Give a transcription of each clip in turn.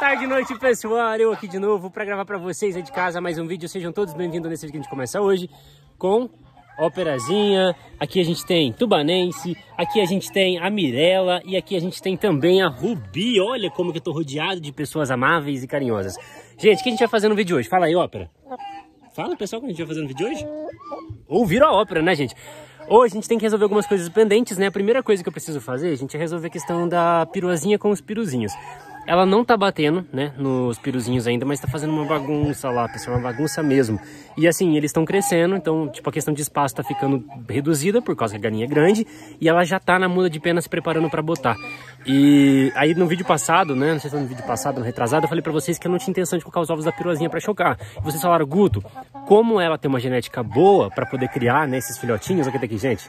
tarde, noite, pessoal. Eu aqui de novo para gravar para vocês aí de casa mais um vídeo. Sejam todos bem-vindos nesse vídeo que a gente começa hoje com Operazinha. Aqui a gente tem Tubanense, aqui a gente tem a Mirella e aqui a gente tem também a Rubi. Olha como que eu tô rodeado de pessoas amáveis e carinhosas. Gente, o que a gente vai fazer no vídeo hoje? Fala aí, Ópera. Fala, pessoal, o que a gente vai fazer no vídeo hoje? Ouviram a Ópera, né, gente? Hoje a gente tem que resolver algumas coisas pendentes, né? A primeira coisa que eu preciso fazer, gente, é resolver a questão da piruazinha com os piruzinhos. Ela não tá batendo, né, nos piruzinhos ainda, mas tá fazendo uma bagunça lá, pessoal, uma bagunça mesmo. E assim, eles estão crescendo, então, tipo, a questão de espaço tá ficando reduzida, por causa que a galinha é grande, e ela já tá na muda de pena se preparando pra botar. E aí no vídeo passado, né, não sei se foi no vídeo passado, no retrasado, eu falei pra vocês que eu não tinha intenção de colocar os ovos da piruazinha pra chocar. E vocês falaram, Guto, como ela tem uma genética boa pra poder criar, né, esses filhotinhos, olha aqui, gente.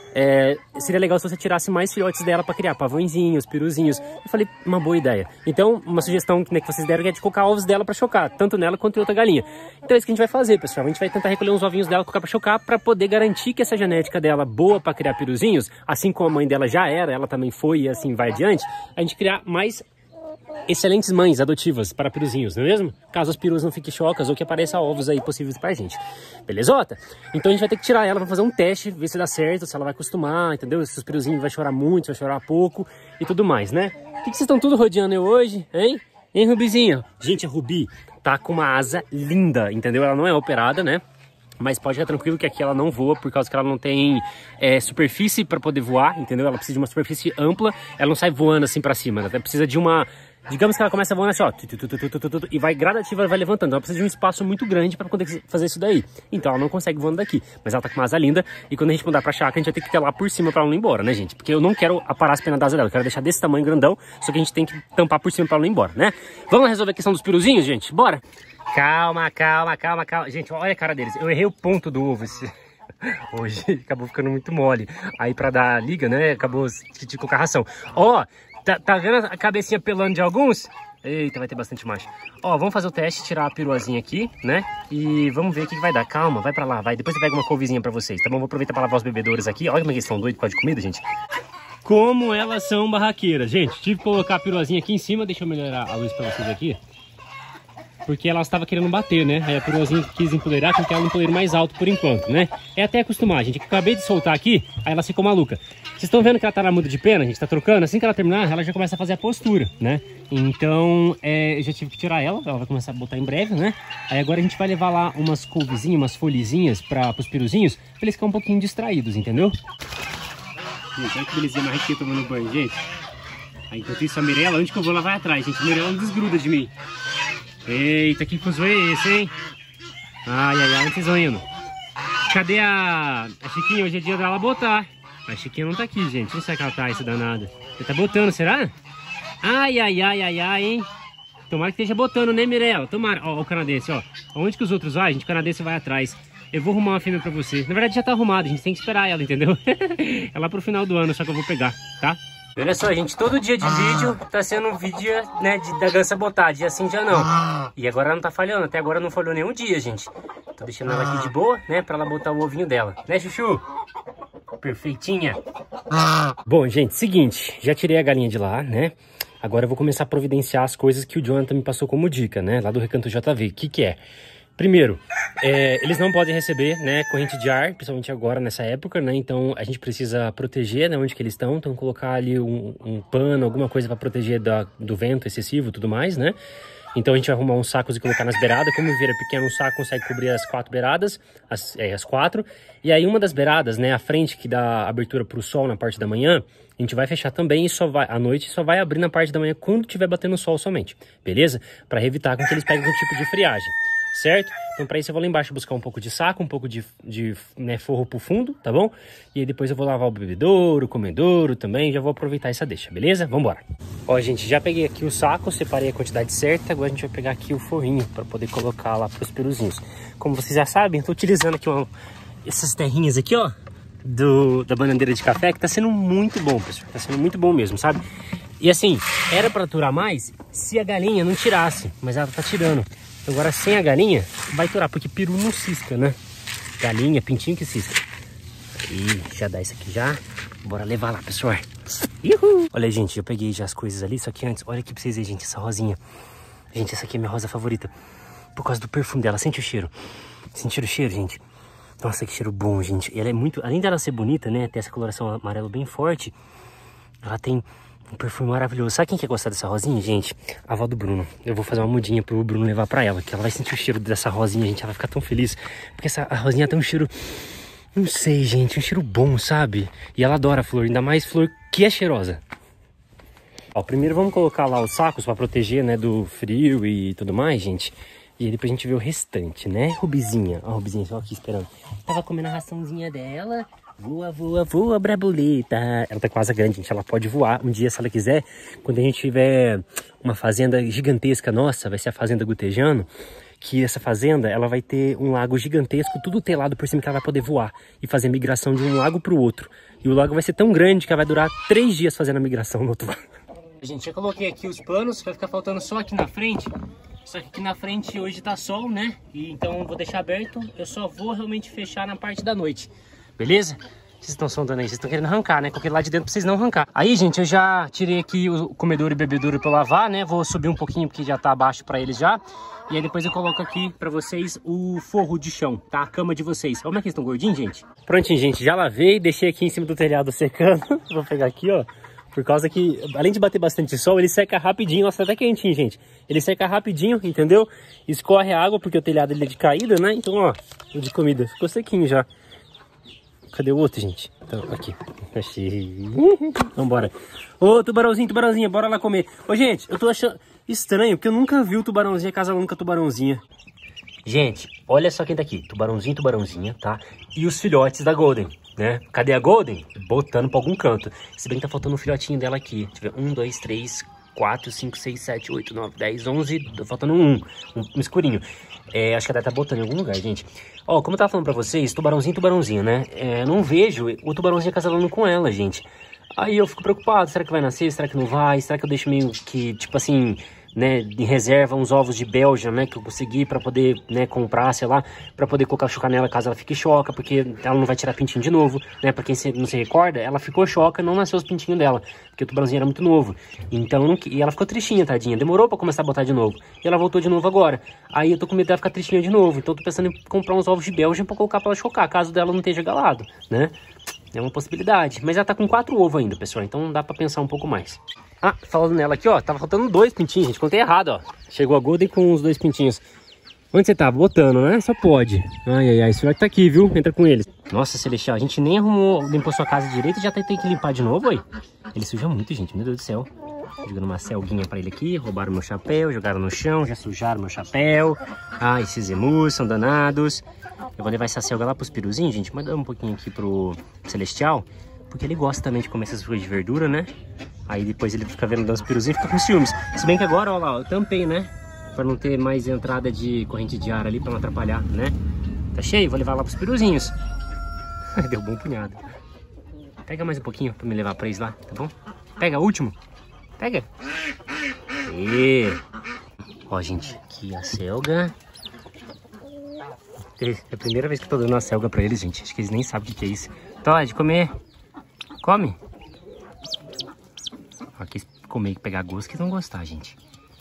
Seria legal se você tirasse mais filhotes dela para criar pavõezinhos, piruzinhos. Eu falei, uma boa ideia. Então, uma sugestão que vocês deram é de colocar ovos dela para chocar, tanto nela quanto em outra galinha. Então é isso que a gente vai fazer, pessoal. A gente vai tentar recolher uns ovinhos dela, colocar para chocar, para poder garantir que essa genética dela boa para criar piruzinhos, assim como a mãe dela já era, ela também foi e assim vai adiante, a gente criar mais excelentes mães adotivas para piruzinhos, não é mesmo? Caso as perus não fiquem chocas ou que apareça ovos aí possíveis pra gente. Belezota? Então a gente vai ter que tirar ela para fazer um teste, ver se dá certo, se ela vai acostumar, entendeu? Se os piruzinhos vai chorar muito, se vai chorar pouco e tudo mais, né? O que vocês estão tudo rodeando eu hoje, hein? Hein, Rubizinha? Gente, a Rubi tá com uma asa linda, entendeu? Ela não é operada, né? Mas pode ficar tranquilo que aqui ela não voa, por causa que ela não tem superfície para poder voar, entendeu? Ela precisa de uma superfície ampla, ela não sai voando assim para cima, ela precisa de uma... Digamos que ela começa voando assim, ó, e vai gradativa, vai levantando. Ela precisa de um espaço muito grande para poder fazer isso daí. Então ela não consegue voando daqui. Mas ela tá com uma asa linda. E quando a gente mudar pra chácara, a gente vai ter que ter lá por cima pra ela não ir embora, né, gente? Porque eu não quero aparar as penas da asa dela. Eu quero deixar desse tamanho grandão. Só que a gente tem que tampar por cima pra ela não ir embora, né? Vamos lá resolver a questão dos piruzinhos, gente? Bora! Calma, calma, calma, calma. Gente, olha a cara deles. Eu errei o ponto do ovo hoje. Acabou ficando muito mole. Aí pra dar liga, né? Acabou de colocar ração. Ó! Tá vendo a cabecinha pelando de alguns? Eita, vai ter bastante macho. Ó, vamos fazer o teste, tirar a piruazinha aqui, né? E vamos ver o que vai dar. Calma, vai pra lá, vai. Depois eu pego uma couvezinha pra vocês, tá bom? Vou aproveitar pra lavar os bebedouros aqui. Olha como eles estão doidos por causa de comida, gente. Como elas são barraqueiras. Gente, tive que colocar a piruazinha aqui em cima. Deixa eu melhorar a luz pra vocês aqui. Porque ela estava querendo bater, né? Aí a piruazinha quis empoleirar, com que ela empoleira mais alto por enquanto, né? É até acostumar, gente. Eu acabei de soltar aqui, aí ela ficou maluca. Vocês estão vendo que ela tá na muda de pena? A gente tá trocando. Assim que ela terminar, ela já começa a fazer a postura, né? Então, eu já tive que tirar ela. Ela vai começar a botar em breve, né? Aí agora a gente vai levar lá umas couvezinhas, umas folhezinhas para os piruzinhos, pra eles ficarem um pouquinho distraídos, entendeu? Gente, olha que belezinha marrequinha tomando banho, gente. Aí, enquanto isso, a Mirella, onde que eu vou? Ela vai atrás, gente. A Mirella não desgruda de mim. Eita, que fuso é esse, hein? Ai, ai, ai, onde vocês vão indo? Cadê a Chiquinha? Hoje é dia dela botar. A Chiquinha não tá aqui, gente. Não sei que ela tá, essa danada. Você tá botando, será? Ai, ai, ai, ai, ai, hein? Tomara que esteja botando, né, Mirella? Tomara. Ó, o canadense, ó. Onde que os outros vai, gente? O canadense vai atrás. Eu vou arrumar uma fêmea pra você. Na verdade já tá arrumado, a gente tem que esperar ela, entendeu? É lá pro final do ano, só que eu vou pegar, tá? Olha só, gente, todo dia de vídeo tá sendo um vídeo, né, da gança botar, dia sim, dia não. E agora ela não tá falhando, até agora não falhou nenhum dia, gente. Tô deixando ela aqui de boa, né, pra ela botar o ovinho dela. Né, Chuchu? Perfeitinha. Bom, gente, seguinte, já tirei a galinha de lá, né? Agora eu vou começar a providenciar as coisas que o Jonathan me passou como dica, né, lá do Recanto JV. O que é? Primeiro, eles não podem receber, né, corrente de ar, principalmente agora nessa época, né? Então a gente precisa proteger, né, onde que eles estão. Então colocar ali um pano, alguma coisa para proteger do vento excessivo e tudo mais, né? Então a gente vai arrumar uns sacos e colocar nas beiradas. Como o viveiro é pequeno, um saco consegue cobrir as 4 beiradas, as 4. E aí uma das beiradas, né, a frente que dá abertura para o sol na parte da manhã, a gente vai fechar também e à noite só vai abrir na parte da manhã quando tiver batendo sol somente, beleza? Para evitar com que eles peguem algum tipo de friagem. Certo? Então para isso eu vou lá embaixo buscar um pouco de saco, um pouco de né, forro pro fundo, tá bom? E aí depois eu vou lavar o bebedouro, o comedouro também, já vou aproveitar essa deixa, beleza? Vambora! Ó, gente, já peguei aqui o saco, separei a quantidade certa, agora a gente vai pegar aqui o forrinho para poder colocar lá pros piruzinhos. Como vocês já sabem, eu tô utilizando aqui essas terrinhas aqui, ó, da bananeira de café, que tá sendo muito bom, pessoal, tá sendo muito bom mesmo, sabe? E assim, era para aturar mais se a galinha não tirasse, mas ela tá tirando. Agora sem a galinha vai aturar, porque peru não cisca, né? Galinha, pintinho que cisca. Aí, já dá isso aqui já. Bora levar lá, pessoal. Uhul! Olha, gente, eu peguei já as coisas ali, só que antes, olha aqui pra vocês verem, gente, essa rosinha. Gente, essa aqui é minha rosa favorita. Por causa do perfume dela. Sente o cheiro. Sentiram o cheiro, gente? Nossa, que cheiro bom, gente. E ela é muito... Além dela ser bonita, né? Ter essa coloração amarelo bem forte. Ela tem um perfume maravilhoso. Sabe quem quer gostar dessa rosinha, gente? A avó do Bruno. Eu vou fazer uma mudinha pro Bruno levar pra ela. Que ela vai sentir o cheiro dessa rosinha, gente. Ela vai ficar tão feliz. Porque a rosinha tem um cheiro... Não sei, gente. Um cheiro bom, sabe? E ela adora a flor. Ainda mais flor que é cheirosa. Ó, primeiro vamos colocar lá os sacos pra proteger, né? Do frio e tudo mais, gente. E aí depois a gente vê o restante, né? Rubizinha. Ó, a Rubizinha só aqui esperando. Tava comendo a raçãozinha dela. Voa, voa, voa, brabuleta. Ela tá com asa grande, gente. Ela pode voar um dia, se ela quiser. Quando a gente tiver uma fazenda gigantesca nossa, vai ser a Fazenda Gutejano. Que essa fazenda, ela vai ter um lago gigantesco, tudo telado por cima, que ela vai poder voar. E fazer migração de um lago pro outro. E o lago vai ser tão grande que ela vai durar 3 dias fazendo a migração no outro lado. Gente, eu coloquei aqui os panos. Vai ficar faltando só aqui na frente. Só que aqui na frente hoje tá sol, né? E então eu vou deixar aberto. Eu só vou realmente fechar na parte da noite. Beleza? Vocês estão sondando aí, vocês estão querendo arrancar, né? Coloquei lá de dentro pra vocês não arrancar. Aí, gente, eu já tirei aqui o comedouro e bebedouro pra eu lavar, né? Vou subir um pouquinho porque já tá abaixo pra eles já. E aí depois eu coloco aqui pra vocês o forro de chão, tá? A cama de vocês. Como é que eles estão gordinhos, gente? Prontinho, gente. Já lavei, deixei aqui em cima do telhado secando. Vou pegar aqui, ó. Por causa que, além de bater bastante sol, ele seca rapidinho. Nossa, tá até quentinho, gente. Ele seca rapidinho, entendeu? Escorre a água, porque o telhado ele é de caída, né? Então, ó, o de comida ficou sequinho já. Cadê o outro, gente? Então, aqui. Achei. Vambora. Ô, tubarãozinho, tubarãozinha, bora lá comer. Ô, gente, eu tô achando estranho, porque eu nunca vi o tubarãozinha casalando com a tubarãozinha. Gente, olha só quem tá aqui. Tubarãozinho, tubarãozinha, tá? E os filhotes da Golden, né? Cadê a Golden? Botando pra algum canto. Se bem que tá faltando um filhotinho dela aqui. Deixa eu ver. 1, 2, 3, 4, 5, 6, 7, 8, 9, 10, 11. Tá faltando um escurinho. Acho que ela tá botando em algum lugar, gente. Ó, como eu tava falando pra vocês, tubarãozinho, tubarãozinha, né? Não vejo o tubarãozinho acasalando com ela, gente. Aí eu fico preocupado. Será que vai nascer? Será que não vai? Será que eu deixo meio que, tipo assim... né, em reserva uns ovos de Belgian, né, que eu consegui pra poder, né, comprar, sei lá, pra poder colocar chocar nela caso ela fique choca, porque ela não vai tirar pintinho de novo, né, pra quem não se recorda, ela ficou choca, não nasceu os pintinhos dela, porque o tubarãozinho era muito novo, então, e ela ficou tristinha, tadinha, demorou pra começar a botar de novo, e ela voltou de novo agora, aí eu tô com medo dela ficar tristinha de novo, então eu tô pensando em comprar uns ovos de Belgian pra colocar pra ela chocar, caso dela não esteja galado, né, é uma possibilidade, mas ela tá com 4 ovos ainda, pessoal, então dá pra pensar um pouco mais. Ah, falando nela aqui, ó, tava faltando 2 pintinhos, gente, contei errado, ó. Chegou a Golden com os 2 pintinhos. Onde você tá? Botando, né? Só pode. Ai, ai, ai, esse filhote tá aqui, viu? Entra com eles. Nossa, Celestial, a gente nem limpou sua casa direito e já tem que limpar de novo, aí. Ele suja muito, gente, meu Deus do céu. Jogando uma selguinha pra ele aqui, roubaram meu chapéu, jogaram no chão, já sujaram meu chapéu. Ah, esses emus são danados. Eu vou levar essa selga lá pros piruzinhos, gente, mandar um pouquinho aqui pro Celestial, porque ele gosta também de comer essas coisas de verdura, né? Aí depois ele fica vendo os piruzinhos e fica com ciúmes. Se bem que agora, ó lá, eu tampei, né? Pra não ter mais entrada de corrente de ar ali, pra não atrapalhar, né? Tá cheio? Vou levar lá pros piruzinhos. Deu bom punhado. Pega mais um pouquinho pra me levar pra eles lá, tá bom? Pega, o último. Pega. E ó, gente, aqui a selga. É a primeira vez que eu tô dando uma selga pra eles, gente. Acho que eles nem sabem o que é isso. Tá, de comer. Come. Aqui comer e pegar gosto que eles vão gostar, gente.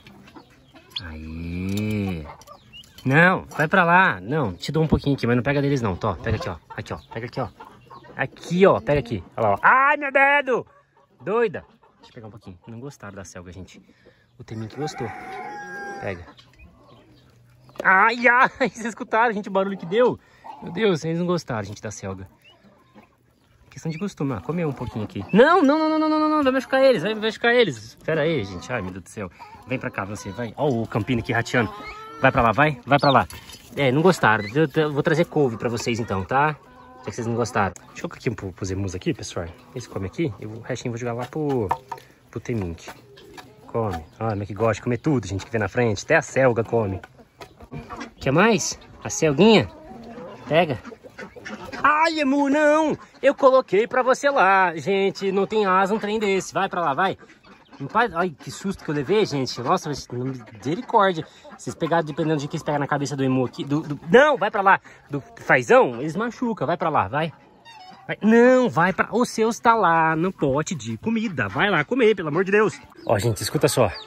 Aí. Não, vai pra lá. Não, te dou um pouquinho aqui, mas não pega deles não. Tó, pega aqui, ó. Aqui, ó. Pega aqui, ó. Aqui, ó. Pega aqui. Olha lá, ó. Ai, meu dedo! Doida. Deixa eu pegar um pouquinho. Não gostaram da selga, gente. O Teminho que gostou. Pega. Ai, ai. Vocês escutaram, gente, o barulho que deu? Meu Deus, eles não gostaram, gente, da selga. Questão de costume, ó. Comer um pouquinho aqui. Não, não, não, não, não, não, não. Vai machucar eles, vai machucar eles. Espera aí, gente. Ai, meu Deus do céu. Vem pra cá, você, vai. Ó o Campino aqui rateando. Vai pra lá, vai. Vai pra lá. Não gostaram. Eu vou trazer couve pra vocês então, tá? Já que vocês não gostaram. Deixa eu colocar aqui pros emus aqui, pessoal. Esse come aqui. E o restinho eu vou jogar lá pro Temink. Come. Olha, que gosta de comer tudo, gente, que vem na frente. Até a selga come. Quer mais? A selguinha? Pega. Ai, emu, não! Eu coloquei pra você lá. Gente, não tem asa um trem desse. Vai pra lá, vai. Ai, que susto que eu levei, gente. Nossa, misericórdia. Vocês pegaram, dependendo de quem pegar na cabeça do emu aqui. Não, vai pra lá. Do fazão, eles machucam. Vai pra lá, vai. Não, vai pra... O seu está lá no pote de comida. Vai lá comer, pelo amor de Deus. Ó, gente, escuta só.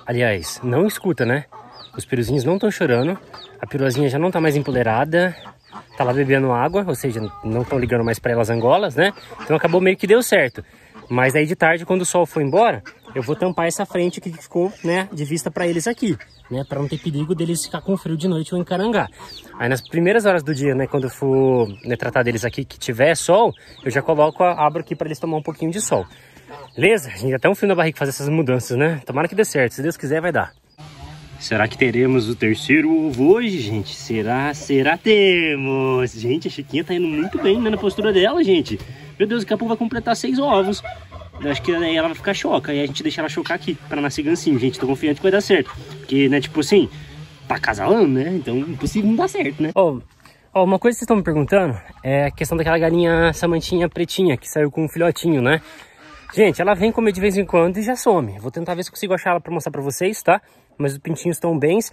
Aliás, não escuta, né? Os peruzinhos não estão chorando. A peruazinha já não tá mais empoleirada. Tá lá bebendo água, ou seja, não estão ligando mais para elas angolas, né? Então acabou meio que deu certo. Mas aí de tarde, quando o sol for embora, eu vou tampar essa frente que ficou, né, de vista para eles aqui, né? Para não ter perigo deles ficar com frio de noite ou encarangar. Aí nas primeiras horas do dia, né, quando eu for, né, tratar deles aqui que tiver sol, eu já coloco, abro aqui para eles tomar um pouquinho de sol. Beleza? A gente já tá um frio na barriga fazer essas mudanças, né? Tomara que dê certo, se Deus quiser vai dar. Será que teremos o terceiro ovo hoje, gente? Será? Temos! Gente, a Chiquinha tá indo muito bem, né, na postura dela, gente. Meu Deus, daqui a pouco vai completar 6 ovos. Eu acho que aí ela vai ficar choca. Aí a gente deixa ela chocar aqui, pra nascer gansinho, gente. Tô confiante que vai dar certo. Porque, né, tipo assim, tá casalando, né? Então, impossível não dar certo, né? Ó, uma coisa que vocês estão me perguntando é a questão daquela galinha samantinha pretinha que saiu com um filhotinho, né? Gente, ela vem comer de vez em quando e já some. Vou tentar ver se consigo achar ela pra mostrar pra vocês, tá? Mas os pintinhos estão bens.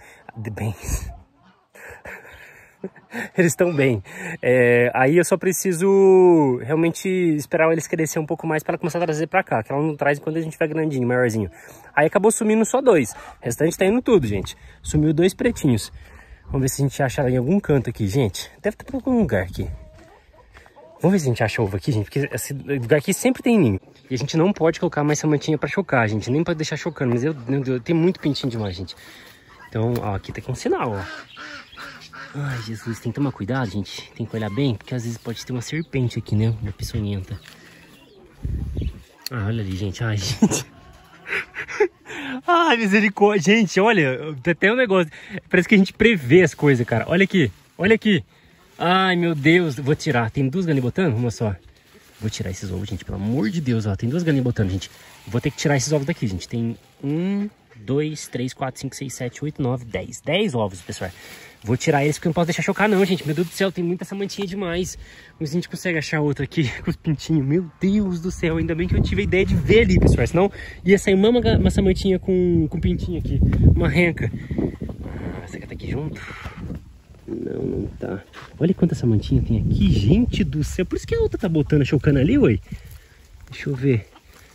Eles estão bem. Aí eu só preciso realmente esperar eles crescer um pouco mais para ela começar a trazer pra cá. Que ela não traz quando a gente vai grandinho, maiorzinho. Aí acabou sumindo só 2. O restante tá indo tudo, gente. Sumiu 2 pretinhos. Vamos ver se a gente acha ela em algum canto aqui, gente. Deve estar por algum lugar aqui. Vamos ver se a gente acha ovo aqui, gente. Porque esse lugar aqui sempre tem ninho. E a gente não pode colocar mais samantinha pra chocar, gente. Nem pode deixar chocando. Mas eu tem muito pintinho demais, gente. Então, ó, aqui tá com um sinal, ó. Ai, Jesus, tem que tomar cuidado, gente. Tem que olhar bem, porque às vezes pode ter uma serpente aqui, né? Uma peçonhenta. Ah, olha ali, gente. Ai, gente. Ai, misericórdia. Gente, olha, tem até um negócio. Parece que a gente prevê as coisas, cara. Olha aqui, olha aqui. Ai, meu Deus. Vou tirar. Tem 2 galinhas botando? Uma só. Vou tirar esses ovos, gente. Pelo amor de Deus, ó. Tem 2 galinhas botando, gente. Vou ter que tirar esses ovos daqui, gente. Tem 1, 2, 3, 4, 5, 6, 7, 8, 9, 10. 10 ovos, pessoal. Vou tirar eles porque eu não posso deixar chocar não, gente. Meu Deus do céu, tem muita samantinha demais. Mas a gente consegue achar outra aqui com os pintinhos. Meu Deus do céu, ainda bem que eu tive a ideia de ver ali, pessoal. Senão ia sair uma samantinha com pintinho aqui. Uma renca. Essa aqui tá aqui junto? Não, não tá. Olha quanta samantinha tem aqui, gente do céu. Por isso que a outra tá botando, chocando ali, ué. Deixa eu ver.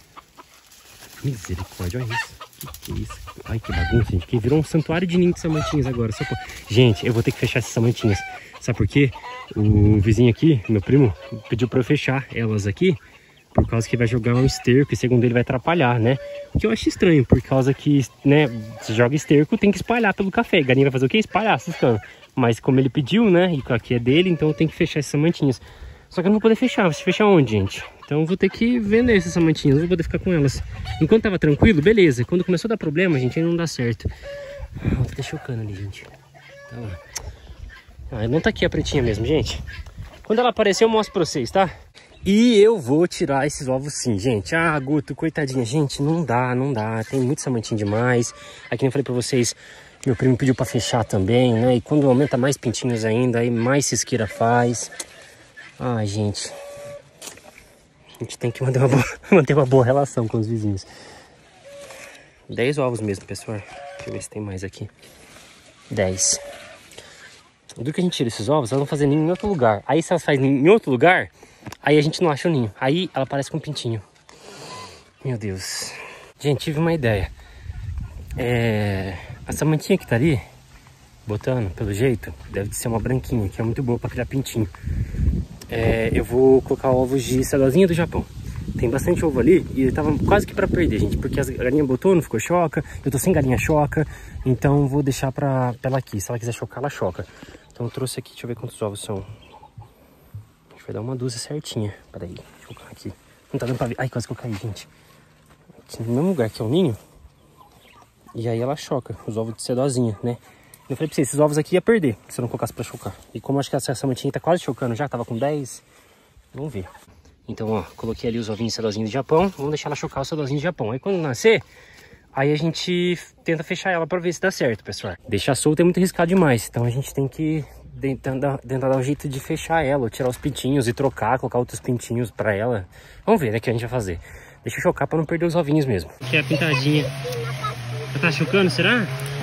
Misericórdia, olha isso. Que é isso? Ai, que bagunça, gente. Que virou um santuário de ninho de samantinhas agora. Só por... Gente, eu vou ter que fechar essas samantinhas. Sabe por quê? O vizinho aqui, meu primo, pediu pra eu fechar elas aqui. Por causa que vai jogar um esterco e segundo ele vai atrapalhar, né? O que eu acho estranho, por causa que, né, se joga esterco, tem que espalhar pelo café. A galinha vai fazer o quê? Espalhar, ciscando. Mas como ele pediu, né, e aqui é dele, então eu tenho que fechar essas samantinhas. Só que eu não vou poder fechar. Vai fechar onde, gente? Então eu vou ter que vender essas samantinhas. Não vou poder ficar com elas. Enquanto tava tranquilo, beleza. Quando começou a dar problema, gente, aí não dá certo. Vou ter chocando ali, gente. Tá lá. Ah, não tá aqui a pretinha mesmo, gente. Quando ela aparecer, eu mostro pra vocês, tá? E eu vou tirar esses ovos sim, gente. Ah, Guto, coitadinha. Gente, não dá, não dá. Tem muito samantinho demais. Aqui eu falei pra vocês, meu primo pediu pra fechar também, né? E quando aumenta mais pintinhos ainda, aí mais cisqueira faz. Ai, gente. A gente tem que manter uma boa relação com os vizinhos. 10 ovos mesmo, pessoal. Deixa eu ver se tem mais aqui. 10. Do que a gente tira esses ovos, elas vão fazer ninho em outro lugar. Aí se elas fazem ninho em outro lugar, aí a gente não acha o ninho. Aí ela parece com um pintinho. Meu Deus. Gente, tive uma ideia. A samantinha que tá ali, botando, pelo jeito, deve ser uma branquinha, que é muito boa pra criar pintinho. Eu vou colocar ovos de sedozinha do Japão. Tem bastante ovo ali e ele tava quase que pra perder, gente. Porque a galinha botou, não ficou choca. Eu tô sem galinha choca, então vou deixar pra ela aqui. Se ela quiser chocar, ela choca. Então eu trouxe aqui, deixa eu ver quantos ovos são. A gente vai dar uma dúzia certinha. Peraí, deixa eu colocar aqui. Não tá dando pra ver. Ai, quase que eu caí, gente. Aqui no mesmo lugar que é o ninho. E aí ela choca, os ovos de sedozinha, né? Eu falei pra vocês, esses ovos aqui ia perder, se eu não colocasse pra chocar. E como acho que essa samantinha tá quase chocando já, tava com 10, vamos ver. Então, ó, coloquei ali os ovinhos de sedozinho do Japão, vamos deixar ela chocar o sedozinho do Japão. Aí quando nascer, aí a gente tenta fechar ela pra ver se dá certo, pessoal. Deixar solta é muito arriscado demais, então a gente tem que tentar dar um jeito de fechar ela, ou tirar os pintinhos e trocar, colocar outros pintinhos pra ela. Vamos ver, né, o que a gente vai fazer. Deixa eu chocar pra não perder os ovinhos mesmo. Aqui é a pintadinha. Já tá chocando, será?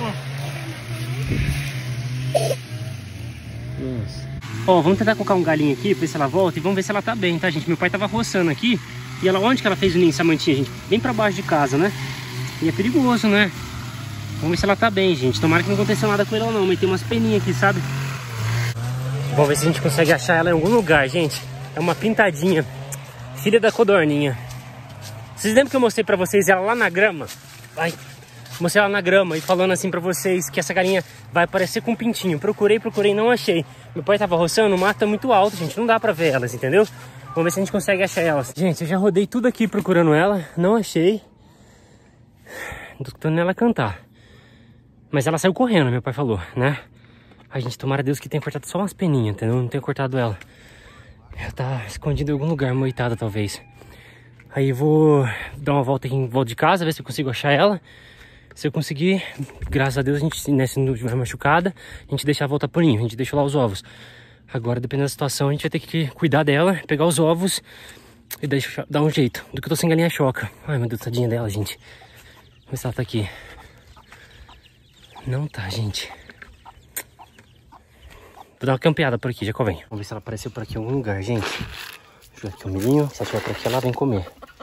Nossa. Ó, vamos tentar colocar um galinho aqui pra ver se ela volta e vamos ver se ela tá bem, tá, gente? Meu pai tava roçando aqui e ela, onde que ela fez o ninho, samantinha, gente? Bem pra baixo de casa, né? E é perigoso, né? Vamos ver se ela tá bem, gente. Tomara que não aconteceu nada com ela não, mas tem umas peninhas aqui, sabe? Vamos ver se a gente consegue achar ela em algum lugar, gente. É uma pintadinha, filha da codorninha. Vocês lembram que eu mostrei pra vocês ela lá na grama? Ai, mostrei ela na grama e falando assim pra vocês que essa galinha vai aparecer com um pintinho. Procurei, não achei. Meu pai tava roçando, o mato tá muito alto, gente. Não dá pra ver elas, entendeu? Vamos ver se a gente consegue achar elas. Gente, eu já rodei tudo aqui procurando ela, não achei. Tô escutando ela cantar. Mas ela saiu correndo, meu pai falou, né? Ai, gente, tomara a Deus que tenha cortado só umas peninhas, entendeu? Não tenha cortado ela. Ela tá escondida em algum lugar, moitada talvez. Aí eu vou dar uma volta aqui em volta de casa, ver se eu consigo achar ela. Se eu conseguir, graças a Deus, a gente, né, se não tiver machucada, a gente deixa voltar pro ninho, a gente deixa lá os ovos. Agora, dependendo da situação, a gente vai ter que cuidar dela, pegar os ovos e dar um jeito. Do que eu tô sem galinha choca. Ai, meu Deus, tadinha dela, gente. Vamos ver se ela tá aqui. Não tá, gente. Vou dar uma campeada por aqui, já que eu venho. Vamos ver se ela apareceu por aqui em algum lugar, gente. Deixa eu ver aqui o milhinho. Se ela estiver por aqui, ela vem comer.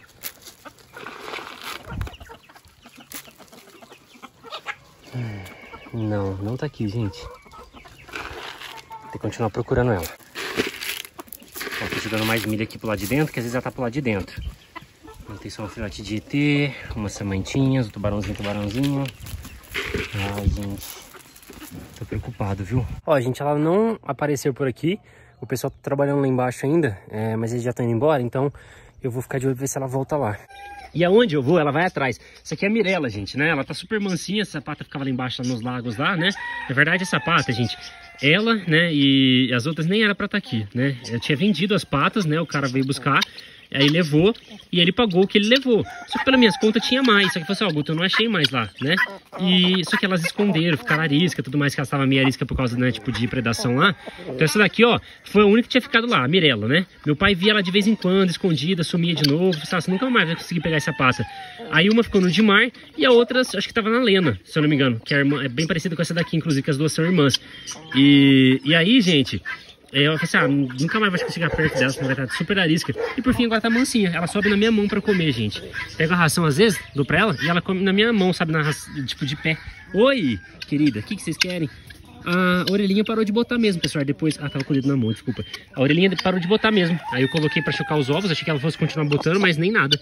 Não, não tá aqui, gente. Tem que continuar procurando ela. Ó, tô jogando mais milho aqui pro lado de dentro, que às vezes ela tá pro lado de dentro. Tem só um filhote de ET, umas sementinhas, um tubarãozinho. Ai, gente. Tô preocupado, viu? Ó, gente, ela não apareceu por aqui. O pessoal tá trabalhando lá embaixo ainda, mas eles já estão indo embora, então eu vou ficar de olho pra ver se ela volta lá. E aonde eu vou, ela vai atrás. Isso aqui é a Mirella, gente, né? Ela tá super mansinha, essa pata ficava lá embaixo, lá nos lagos lá, né? Na verdade, essa pata, gente, ela, né, e as outras nem era pra estar aqui, né? Eu tinha vendido as patas, né? O cara veio buscar, aí levou, e ele pagou o que ele levou. Só que pelas minhas contas tinha mais, só que eu falei assim, ó, Guto, eu não achei mais lá, né? E só que elas esconderam, ficaram arisca, tudo mais, que elas estavam meio arisca por causa, né, tipo, de predação lá. Então essa daqui, ó, foi a única que tinha ficado lá, a Mirella, né? Meu pai via ela de vez em quando, escondida, sumia de novo, falava assim, nunca mais vai conseguir pegar essa pata. Aí uma ficou no Dimar e a outra, acho que tava na Lena, se eu não me engano, que a irmã é bem parecida com essa daqui, inclusive, que as duas são irmãs. E aí, gente... Eu falei assim, nunca mais vai chegar perto dela, senão vai estar super arisca. E por fim agora tá mansinha, ela sobe na minha mão pra comer, gente. Pega a ração às vezes, dou pra ela, e ela come na minha mão, sabe, tipo de pé. Oi, querida, o que vocês querem? A orelhinha parou de botar mesmo, pessoal, depois... Ah, tava com o dedo na mão, desculpa. A orelhinha parou de botar mesmo. Aí eu coloquei pra chocar os ovos, achei que ela fosse continuar botando, mas nem nada.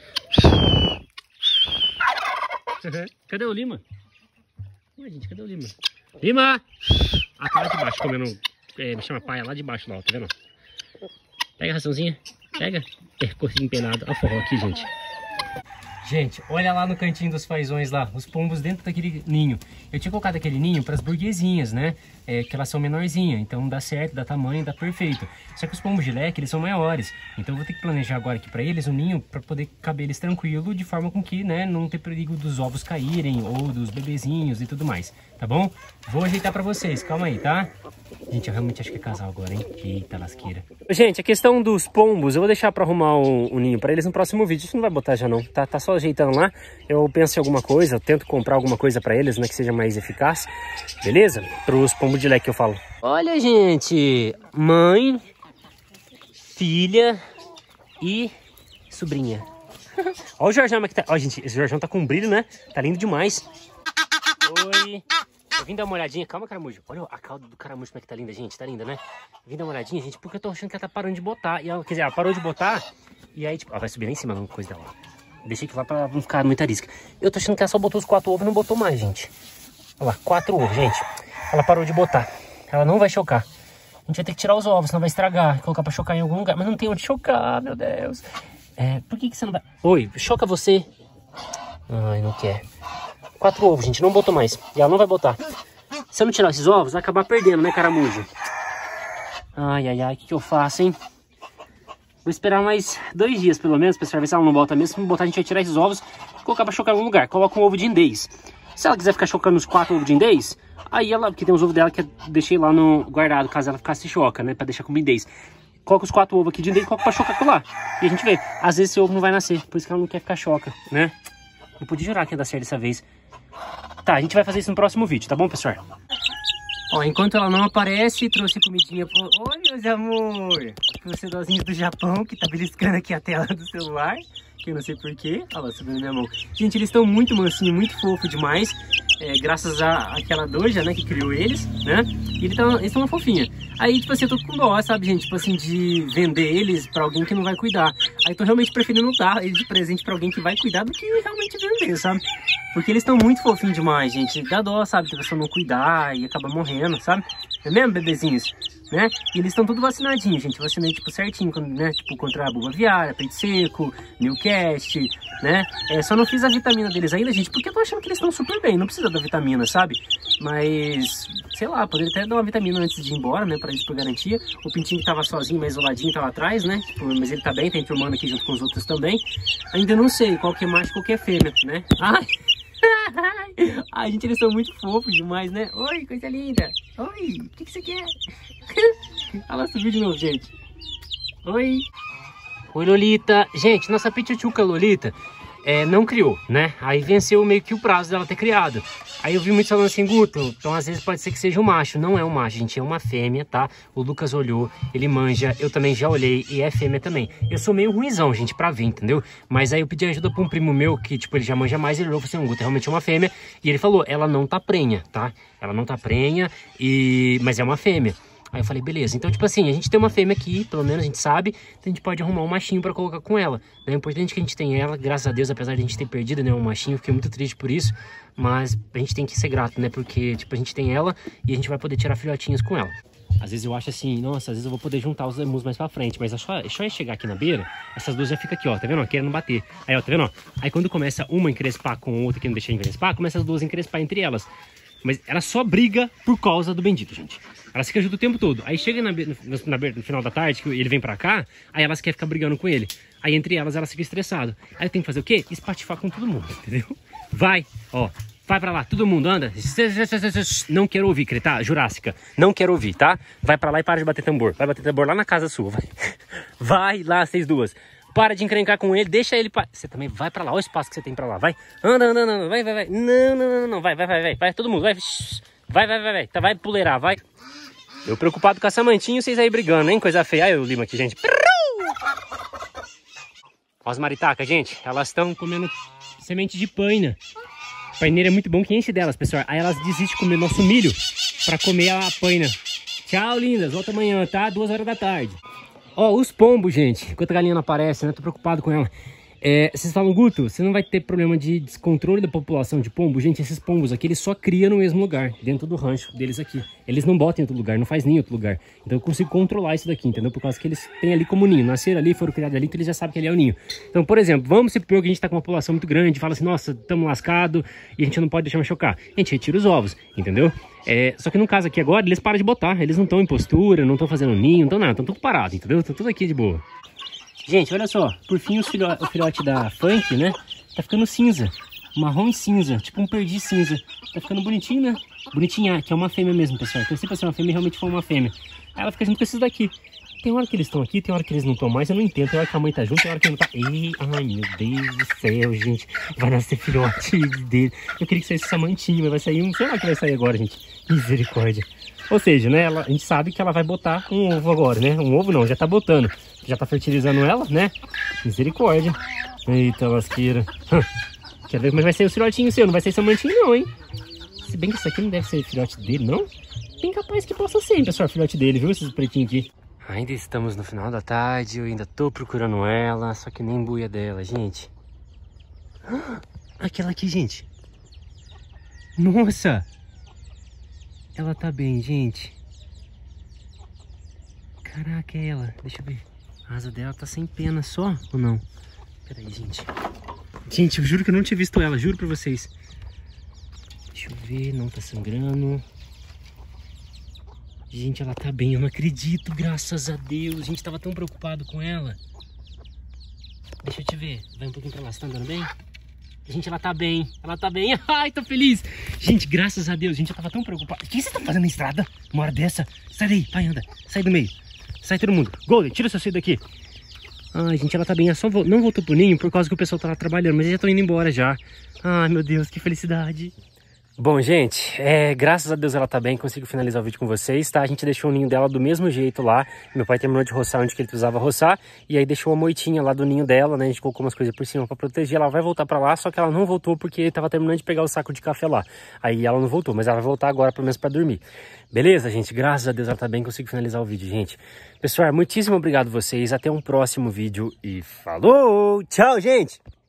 Cadê o Lima? Ué, gente, cadê o Lima? Lima! Ah, tá lá de baixo, comendo... me chama paia lá de baixo, lá, ó, tá vendo? Pega a raçãozinha, pega. Corcinho empelado. Olha o forró aqui, gente. Gente, olha lá no cantinho dos fazões lá, os pombos dentro daquele ninho. Eu tinha colocado aquele ninho para as burguesinhas, né? Que elas são menorzinhas, então dá certo, dá tamanho, dá perfeito. Só que os pombos de leque, eles são maiores. Então eu vou ter que planejar agora aqui para eles um ninho para poder caber eles tranquilo, de forma com que, né, não ter perigo dos ovos caírem ou dos bebezinhos e tudo mais, tá bom? Vou ajeitar para vocês, calma aí, tá? Gente, eu realmente acho que é casal agora, hein? Eita lasqueira. Gente, a questão dos pombos, eu vou deixar pra arrumar um ninho pra eles no próximo vídeo. A gente não vai botar já não, tá só ajeitando lá. Eu penso em alguma coisa, eu tento comprar alguma coisa pra eles, né, que seja mais eficaz. Beleza? Pros pombos de leque que eu falo. Olha, gente, mãe, filha e sobrinha. Olha o Jorjão que tá... Ó, gente, esse Jorjão tá com brilho, né? Tá lindo demais. Oi... Eu vim dar uma olhadinha, calma, caramujo. Olha a cauda do caramujo como é que tá linda, gente. Tá linda, né? Vim dar uma olhadinha, gente, porque eu tô achando que ela tá parando de botar. E ela, quer dizer, ela parou de botar. E aí, tipo, ela vai subir lá em cima, alguma coisa dela. Deixei que lá pra não ficar muita risca. Eu tô achando que ela só botou os 4 ovos e não botou mais, gente. Olha lá, 4 ovos, gente. Ela parou de botar. Ela não vai chocar. A gente vai ter que tirar os ovos, senão vai estragar. Colocar pra chocar em algum lugar. Mas não tem onde chocar, meu Deus. Por que você não vai... Oi, choca você. Ai, não quer. 4 ovos, gente, não botou mais. E ela não vai botar. Se eu não tirar esses ovos, vai acabar perdendo, né, caramujo? Ai, ai, ai, o que eu faço, hein? Vou esperar mais 2 dias, pelo menos, pra ver se ela não bota mesmo. Se não botar, a gente vai tirar esses ovos e colocar pra chocar em algum lugar. Coloca um ovo de indês. Se ela quiser ficar chocando os 4 ovos de indês, aí ela... Porque tem os ovos dela que eu deixei lá no guardado, caso ela ficasse choca, né? Pra deixar como indês. Coloca os 4 ovos aqui de indês e coloca pra chocar com lá. E a gente vê. Às vezes esse ovo não vai nascer, por isso que ela não quer ficar choca, né? Não podia jurar que ia dar certo dessa vez. Tá, a gente vai fazer isso no próximo vídeo, tá bom, pessoal? Ó, enquanto ela não aparece, trouxe comidinha pro... Oi, meus amor! Pros sedozinhos do Japão, que tá beliscando aqui a tela do celular. Que eu não sei porquê. Olha lá, subindo na minha mão. Gente, eles estão muito mansinhos, muito fofo demais. graças àquela doja, né, que criou eles, né? E eles estão uma fofinha. Aí, tipo assim, eu tô com dó, sabe, gente? Tipo assim, de vender eles pra alguém que não vai cuidar. Aí tô realmente preferindo dar eles de presente pra alguém que vai cuidar do que realmente vender, sabe? Porque eles estão muito fofinhos demais, gente. Dá dó, sabe? Se a pessoa não cuidar e acaba morrendo, sabe? É mesmo, bebezinhos? Né? E eles estão tudo vacinadinhos, gente. Vacinei, tipo, certinho, né? Tipo, contra a buba aviária, peito seco, Newcastle, né? Só não fiz a vitamina deles ainda, gente, porque eu tô achando que eles estão super bem. Não precisa da vitamina, sabe? Mas, sei lá, poderia até dar uma vitamina antes de ir embora, né? Pra eles, por garantia. O pintinho que tava sozinho, mais isoladinho, tá lá atrás, né? Tipo, mas ele tá bem, tá enturmando aqui junto com os outros também. Ainda não sei qual que é macho e qual que é fêmea, né? Ai! Ai, gente, eles são muito fofos demais, né? Oi, coisa linda. Oi, o que você quer? Ela subiu de novo, gente. Oi. Oi, Lolita. Gente, nossa pituchuca Lolita não criou, né? Aí venceu meio que o prazo dela ter criado. Aí eu vi muitos falando assim, Guto, então às vezes pode ser que seja um macho. Não é um macho, gente, é uma fêmea, tá? O Lucas olhou, ele manja, eu também já olhei e é fêmea também. Eu sou meio ruinzão, gente, pra ver, entendeu? Mas aí eu pedi ajuda pra um primo meu que, tipo, ele já manja mais, ele olhou e falou assim, Guto, realmente é uma fêmea. E ele falou, ela não tá prenha, tá? Ela não tá prenha, mas é uma fêmea. Aí eu falei, beleza. Então, tipo assim, a gente tem uma fêmea aqui, pelo menos a gente sabe, então a gente pode arrumar um machinho pra colocar com ela. É importante que a gente tenha ela, graças a Deus, apesar de a gente ter perdido, né, um machinho, fiquei muito triste por isso, mas a gente tem que ser grato, né, porque, tipo, a gente tem ela e a gente vai poder tirar filhotinhos com ela. Às vezes eu acho assim, nossa, às vezes eu vou poder juntar os emus mais pra frente, mas é só eu chegar aqui na beira, essas duas já ficam aqui, ó, tá vendo, ó, querendo bater. Aí, ó, tá vendo, ó, aí quando começa uma a encrespar com a outra que não deixa encrespar, começa as duas a encrespar entre elas. Mas ela só briga por causa do bendito, gente. Ela fica junto o tempo todo. Aí chega no final da tarde, que ele vem pra cá, aí elas querem ficar brigando com ele. Aí entre elas ficam estressadas. Aí tem que fazer o quê? Espatifar com todo mundo, entendeu? Vai, ó. Vai pra lá, todo mundo, anda. Não quero ouvir, creta, Jurássica. Não quero ouvir, tá? Vai pra lá e para de bater tambor. Vai bater tambor lá na casa sua, vai. Vai lá, vocês duas. Para de encrencar com ele, deixa ele... Você também vai pra lá, olha o espaço que você tem pra lá, vai. Anda, anda, anda, vai. Não, vai, todo mundo, vai. Tá, vai puleirar, vai. Eu preocupado com a Samantinha, vocês aí brigando, hein? Coisa feia. Olha o Lima aqui, gente. Ó as maritacas, gente, elas estão comendo semente de paina. Paineira é muito bom, que enche delas, pessoal. Aí elas desistem de comer nosso milho pra comer a paina. Tchau, lindas, volta amanhã, tá? 2 horas da tarde. Ó, os pombos, gente, enquanto a galinha não aparece, né? Tô preocupado com ela. Vocês falam, Guto, você não vai ter problema de descontrole da população de pombo? Gente, esses pombos aqui, eles só criam no mesmo lugar, dentro do rancho deles aqui. Eles não botam em outro lugar, não faz nem em outro lugar. Então eu consigo controlar isso daqui, entendeu? Por causa que eles têm ali como ninho. Nasceram ali, foram criados ali, então eles já sabem que ali é o ninho. Então, por exemplo, vamos supor que a gente tá com uma população muito grande, fala assim, nossa, estamos lascados e a gente não pode deixar machucar. A gente retira os ovos, entendeu? Só que no caso aqui agora, eles param de botar. Eles não estão em postura, não estão fazendo ninho, não estão nada, estão tudo parados, entendeu? Estão tudo aqui de boa. Gente, olha só, por fim o filhote da Funk, né, tá ficando cinza, marrom e cinza, tipo um perdi cinza. Tá ficando bonitinho, né? Bonitinha, que é uma fêmea mesmo, pessoal. Então se pra ser uma fêmea, realmente foi uma fêmea. Aí ela fica junto com esses daqui. Tem hora que eles estão aqui, tem hora que eles não estão mais, eu não entendo. Tem hora que a mãe tá junto, tem hora que não tá. Ai, meu Deus do céu, gente. Vai nascer filhote dele. Eu queria que saísse Samantinha, mas vai sair um... Sei lá o que vai sair agora, gente. Misericórdia. Ou seja, né, a gente sabe que ela vai botar um ovo agora, né? Um ovo não, já tá botando. Já tá fertilizando ela, né? Misericórdia. Eita, lasqueira. Quer ver como vai ser o filhotinho seu? Não vai ser Samantinho não, hein? Se bem que isso aqui não deve ser filhote dele, não? Bem capaz que possa ser, pessoal, filhote dele, viu? Esses pretinhos aqui. Ainda estamos no final da tarde, eu ainda tô procurando ela, só que nem buia dela, gente. Aquela aqui, gente. Nossa! Ela tá bem, gente. Caraca, é ela. Deixa eu ver. A asa dela tá sem pena só, ou não? Pera aí, gente. Gente, eu juro que eu não tinha visto ela, juro pra vocês. Deixa eu ver, não tá sangrando. Gente, ela tá bem, eu não acredito, graças a Deus. A gente tava tão preocupado com ela. Deixa eu te ver. Vai um pouquinho pra lá, você tá andando bem? Gente, ela tá bem, ela tá bem. Ai, tô feliz. Gente, graças a Deus, gente, eu tava tão preocupado. O que você tá fazendo na estrada? Uma hora dessa? Sai daí, vai, anda. Sai do meio. Sai todo mundo. Golden, tira seu cedo daqui. Ai, gente, ela tá bem. Ela só não voltou pro ninho por causa que o pessoal tava trabalhando, mas eles já estão indo embora já. Ai, meu Deus, que felicidade. Bom, gente, graças a Deus ela tá bem, consigo finalizar o vídeo com vocês, tá? A gente deixou o ninho dela do mesmo jeito lá, meu pai terminou de roçar onde que ele precisava roçar, e aí deixou a moitinha lá do ninho dela, né? A gente colocou umas coisas por cima pra proteger, ela vai voltar pra lá, só que ela não voltou porque tava terminando de pegar o saco de café lá. Aí ela não voltou, mas ela vai voltar agora pelo menos pra dormir. Beleza, gente? Graças a Deus ela tá bem, consigo finalizar o vídeo, gente. Pessoal, muitíssimo obrigado a vocês, até um próximo vídeo e falou! Tchau, gente!